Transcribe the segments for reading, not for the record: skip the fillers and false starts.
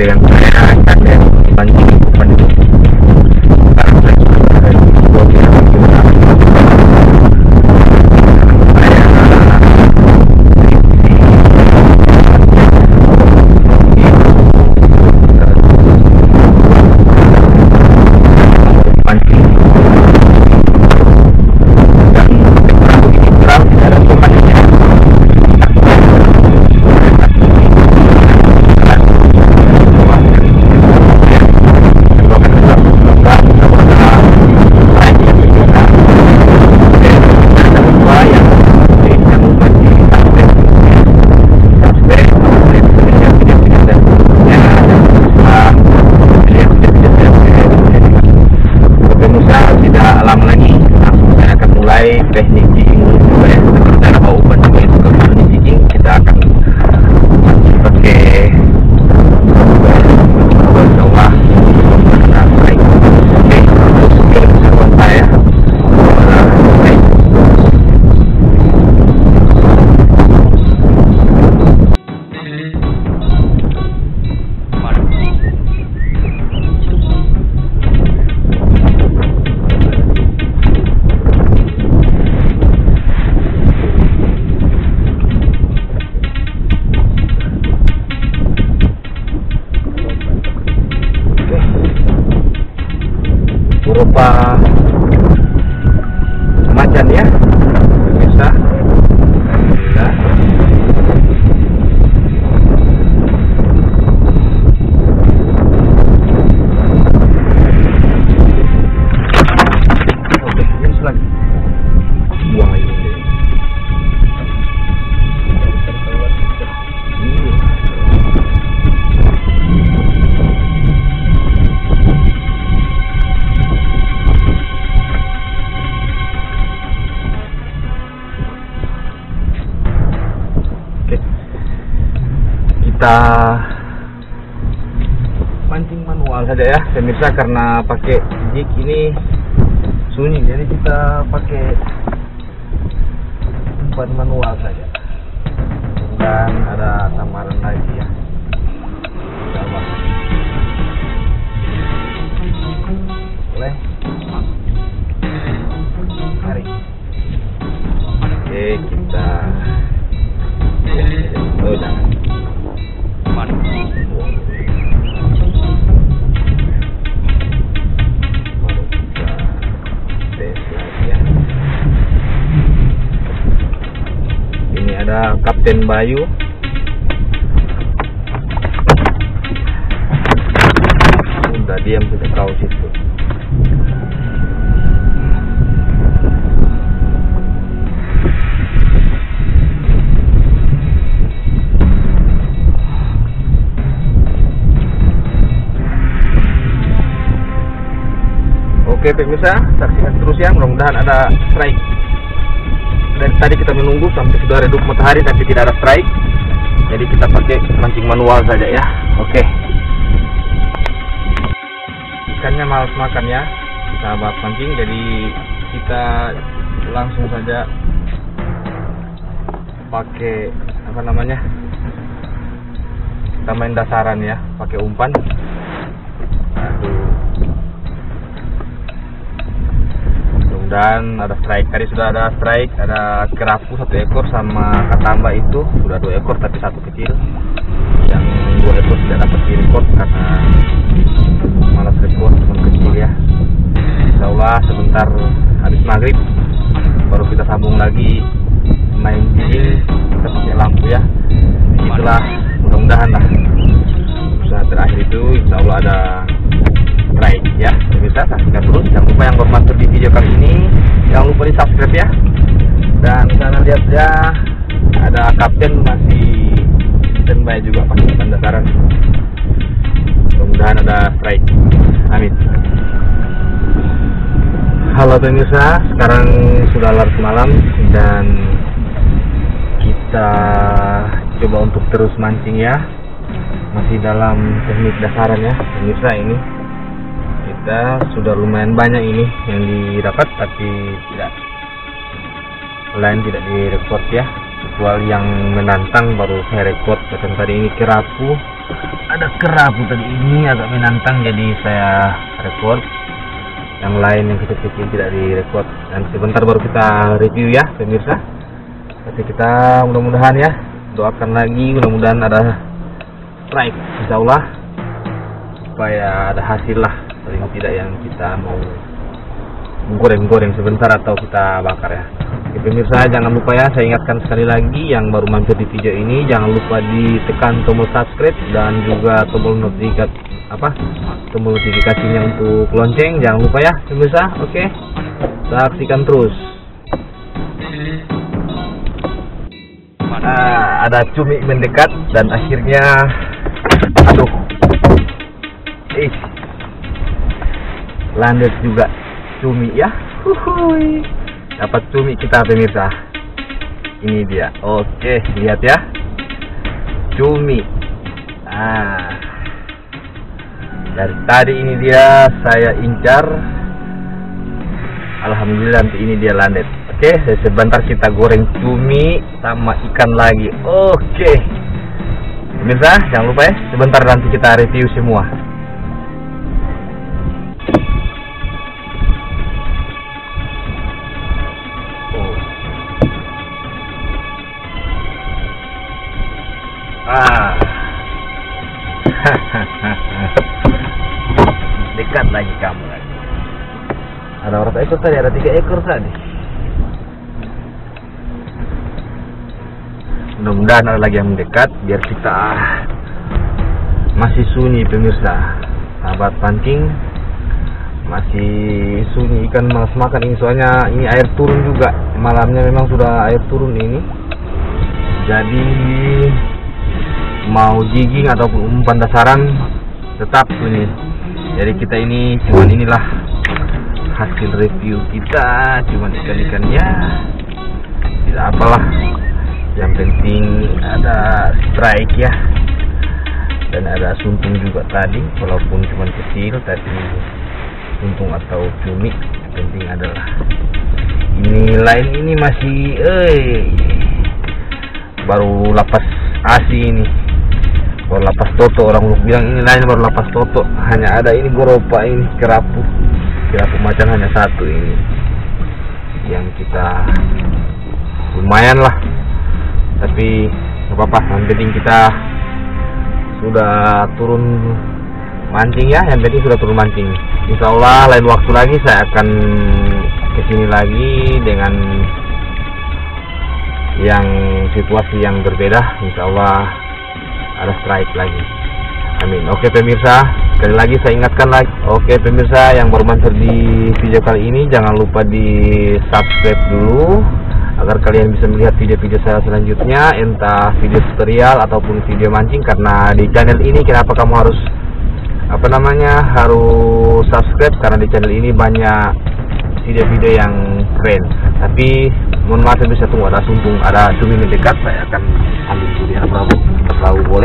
dengan saya Kanden Mancing Umpan itu. Sekarang saya sudah ada di sebuah wilayah kita. Teknik jigging juga ya, cara mau umpan juga itu. Kalau di jigging kita akan pakai bawah baik. Oke, terus skill keseruan saya berupa macan ya, pemirsa. Alhamdulillah. Oke, ini lagi. Buang lagi ini. Kita mancing manual saja ya pemirsa, karena pakai jig ini sunyi, jadi kita pakai umpan manual saja. Dan ada samaran lagi ya. Boleh. Mari. Oke, kita oh jangan. Ini ada Kapten Bayu. Udah diam sudah kau situ. Oke pemirsa, saksikan terus ya, mudah-mudahan ada strike. Dari tadi kita menunggu sampai sudah redup matahari tapi tidak ada strike. Jadi kita pakai mancing manual saja ya. Oke. Ikannya malas makan ya, sahabat mancing. Jadi kita langsung saja pakai apa namanya? Kita main dasaran ya, pakai umpan. Aduh. Dan ada strike, tadi sudah ada strike, ada kerapu 1 ekor sama katamba itu sudah 2 ekor tapi 1 kecil. Yang 2 ekor tidak dapat direkord karena malas rekord, cuma kecil ya. Insyaallah sebentar habis maghrib baru kita sambung lagi main jigging, kita pakai lampu ya. Itulah mudah-mudahan lah usaha terakhir itu insyaallah ada strike ya. Bisa saksikan terus, jangan lupa yang bermanfaat di video kali ini jangan lupa di subscribe ya. Dan sana lihat ya, ada kapten masih standby juga pakai umpan dasaran. Mudah-mudahan ada strike, amin. Halo pemirsa, sekarang sudah larut malam dan kita coba untuk terus mancing ya, masih dalam teknik dasaran ya pemirsa. Ini kita sudah lumayan banyak ini yang didapat tapi tidak direkod ya, kecuali yang menantang baru saya rekod. Macam tadi ini kerapu ada ada kerapu tadi, ini agak menantang jadi saya record. Yang lain yang kecil-kecil tidak direkod, dan sebentar baru kita review ya pemirsa. Tapi kita mudah-mudahan ya, doakan lagi mudah-mudahan ada strike insyaallah, supaya ada hasil lah, paling tidak yang kita mau goreng-goreng sebentar atau kita bakar ya. Oke pemirsa, jangan lupa ya, saya ingatkan sekali lagi yang baru mampir di video ini, jangan lupa ditekan tombol subscribe dan juga tombol notifikasinya untuk lonceng, jangan lupa ya pemirsa. Oke, saksikan terus. Ada cumi mendekat dan akhirnya landet juga cumi ya. Dapat cumi kita pemirsa, ini dia. Oke, lihat ya, cumi. Dari tadi ini dia saya incar, alhamdulillah nanti ini dia landet. Oke, sebentar kita goreng cumi sama ikan lagi. Oke pemirsa, jangan lupa ya, sebentar nanti kita review semua. Dekat lagi kamu lagi. Ada berapa ekor tadi? Ada 3 ekor tadi. Mudah-mudahan ada lagi yang mendekat biar kita masih sunyi pemirsa. Sahabat pancing masih sunyi, ikan malas makan ini soalnya ini air turun juga. Malamnya memang sudah air turun ini. Jadi mau jigging ataupun umpan dasaran tetap sunyi. Jadi kita ini cuman inilah hasil review kita, cuman ikan-ikannya tidak apalah, yang penting ada strike ya, dan ada suntung juga tadi walaupun cuman kecil tadi, suntung atau cumi, yang penting adalah ini lain ini masih baru lapas asi ini, baru lapas toto, orang bilang ini lain baru lapas toto, hanya ada ini goropa, ini kerapu macan hanya satu ini yang kita lumayan lah, tapi nggak apa-apa, yang penting kita sudah turun mancing ya, yang penting sudah turun mancing. Insya Allah lain waktu lagi saya akan kesini lagi dengan yang situasi yang berbeda, insya Allah ada strike lagi, amin. Oke pemirsa, sekali lagi saya ingatkan lagi, oke pemirsa yang baru mampir di video kali ini, jangan lupa di subscribe dulu agar kalian bisa melihat video-video saya selanjutnya, entah video tutorial ataupun video mancing. Karena di channel ini kenapa kamu harus harus subscribe, karena di channel ini banyak video-video yang keren. Tapi mohon maaf bisa tunggu, ada suntung, ada cumi mendekat, saya akan ambil dulu ya, tahu boleh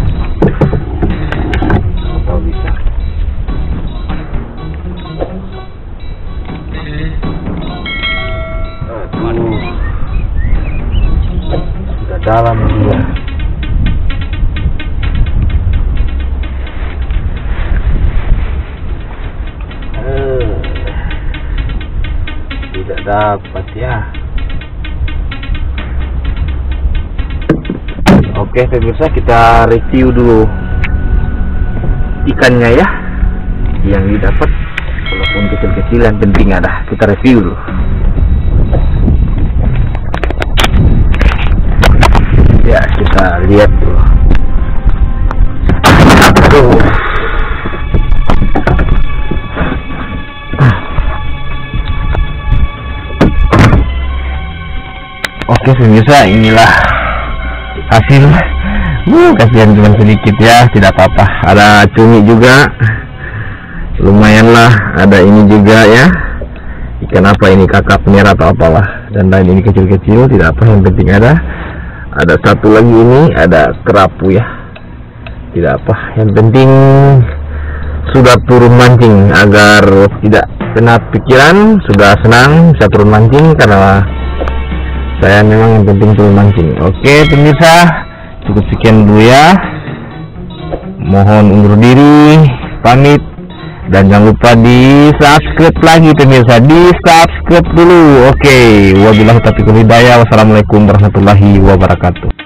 atau bisa. Sudah dalam dia. Tidak dapat ya. Oke pemirsa, kita review dulu ikannya ya, yang didapat walaupun kecil-kecil, yang penting ada, kita review dulu. Ya kita lihat dulu. Oke pemirsa, inilah hasil. Kasihan cuma sedikit ya, tidak apa-apa. Ada cumi juga, lumayan lah. Ada ini juga ya, ikan apa ini, kakap merah atau apalah, dan lain ini kecil-kecil, tidak apa, yang penting ada satu lagi ini, ada kerapu ya, tidak apa, yang penting sudah turun mancing, agar tidak kena pikiran, sudah senang bisa turun mancing, karena saya memang yang penting turun mancing. Oke pemirsa, cukup sekian dulu ya. mohon undur diri, pamit. Dan jangan lupa di subscribe lagi pemirsa, di subscribe dulu. Oke, wabillahi taufiq wal hidayah. Wassalamualaikum warahmatullahi wabarakatuh.